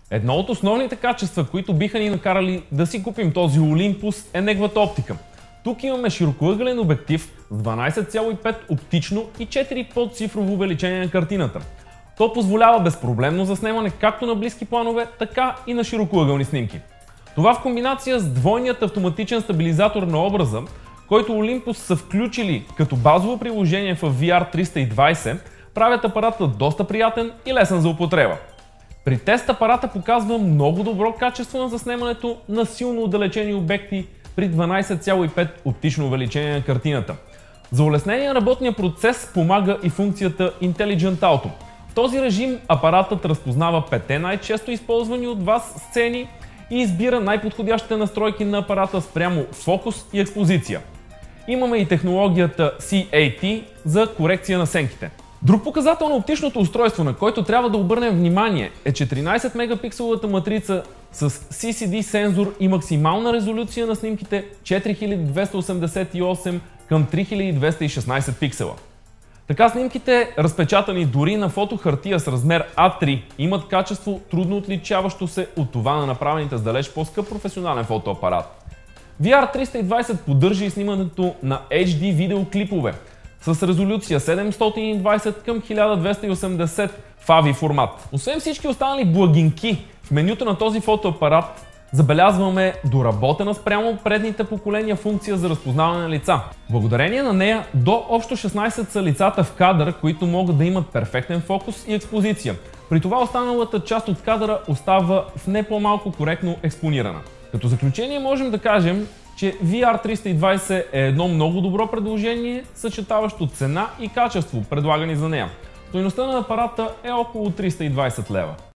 Едно от основните качества, които биха ни накарали да си купим този Olympus, е неговата оптика. Тук имаме широкоъгълен обектив с 12,5 оптично и 4 подцифрово увеличение на картината. То позволява безпроблемно заснемане както на близки планове, така и на широкоъгълни снимки. Това в комбинация с двойният автоматичен стабилизатор на образа, който Olympus са включили като базово приложение в VR 320, правят апарата доста приятен и лесен за употреба. При тест апарата показва много добро качество на заснемането на силно отдалечени обекти при 12,5 оптично увеличение на картината. За улеснение на работния процес помага и функцията Intelligent Auto. В този режим апаратът разпознава 5 най-често използвани от вас сцени и избира най-подходящите настройки на апарата спрямо фокус и експозиция. Имаме и технологията CAT за корекция на сенките. Друг показател на оптичното устройство, на който трябва да обърнем внимание, е 14 мегапикселовата матрица с CCD сензор и максимална резолюция на снимките 4288 към 3216 пиксела. Така снимките, разпечатани дори на фотохартия с размер A3, имат качество трудно отличаващо се от това на направените с далеч по-скъп професионален фотоапарат. VR 320 поддържа и снимането на HD видеоклипове с резолюция 720 към 1280 в AVI формат. Освен всички останали благинки в менюто на този фотоапарат, забелязваме доработена спрямо предните поколения функция за разпознаване на лица. Благодарение на нея до общо 16 са лицата в кадър, които могат да имат перфектен фокус и експозиция. При това останалата част от кадъра остава в не по-малко коректно експонирана. Като заключение можем да кажем, че VR 320 е едно много добро предложение, съчетаващо цена и качество, предлагани за нея. Стойността на апарата е около 320 лева.